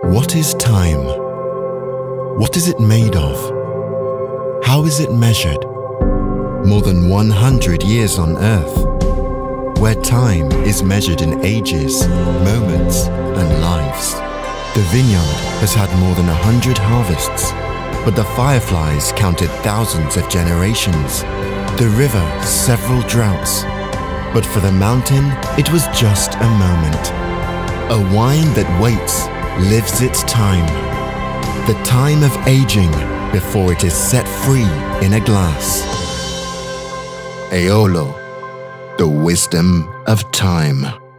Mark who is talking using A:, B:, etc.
A: What is time? What is it made of? How is it measured? More than 100 years on Earth, where time is measured in ages, moments, and lives. The vineyard has had more than 100 harvests, but the fireflies counted thousands of generations. The river, several droughts. But for the mountain, it was just a moment. A wine that waits, lives its time. The time of aging before it is set free in a glass. Eolo, the wisdom of time.